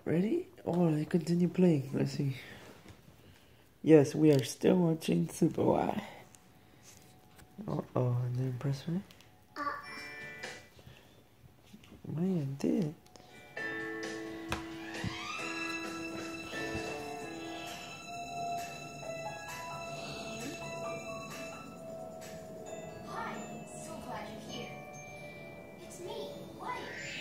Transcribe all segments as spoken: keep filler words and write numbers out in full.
Ready? Oh, I continue playing. Let's see. Yes, we are still watching Super Y. Uh oh, and then press right. Man, did. Hi, so glad you're here. It's me, White.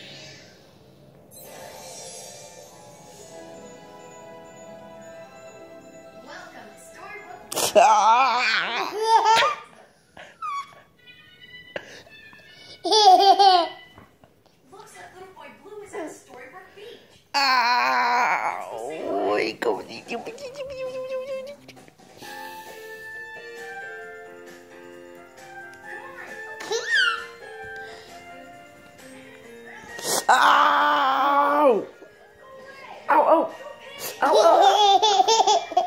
Welcome to Storybook. Looks like little boy Blue is at Storybook Beach. Ah! Oi, como Ow! Ow, ow! Ow, ow!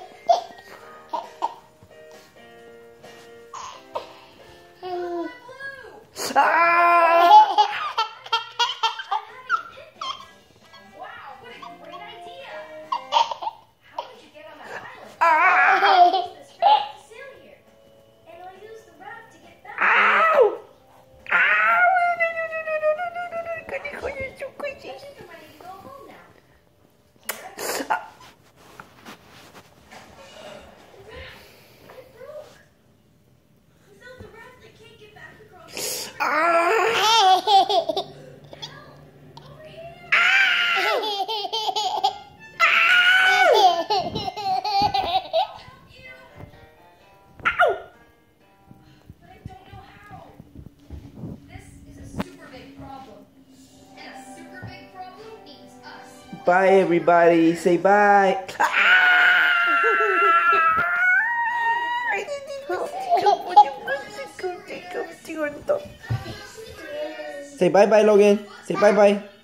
Ah! Wow, what a great idea! How did you get on that island? Ah! I used the strap to sail here, and I'll use the raft to get back. Ow! Ow! No, no, no, no, no, no, no, no, no, no, no, you're so crazy. I think I'm ready to go home now. Here I go. Ah! It broke. Without the raft, I can't get back across the river. Ah! Over here. Help you. But I don't know how. This is a super big problem. And a super big problem means us. Bye, everybody. Say bye. Say bye bye, Logan. Say bye bye.